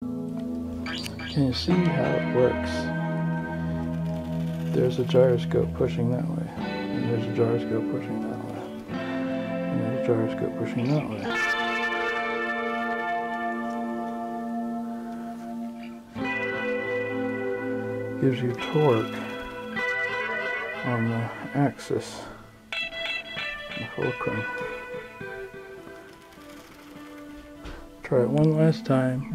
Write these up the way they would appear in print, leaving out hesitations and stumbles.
Can you see how it works? There's a gyroscope pushing that way, and there's a gyroscope pushing that way, and there's a gyroscope pushing that way. Gives you torque on the axis, the fulcrum. Try it one last time.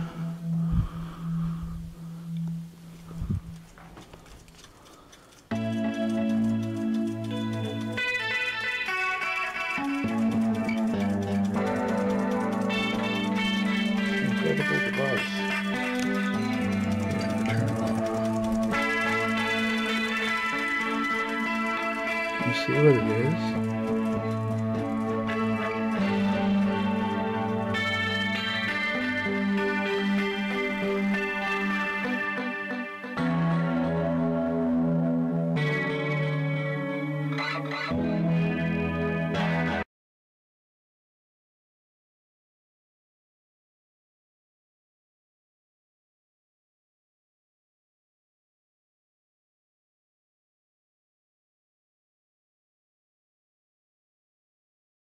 Incredible device. Turn it off. You see what it is?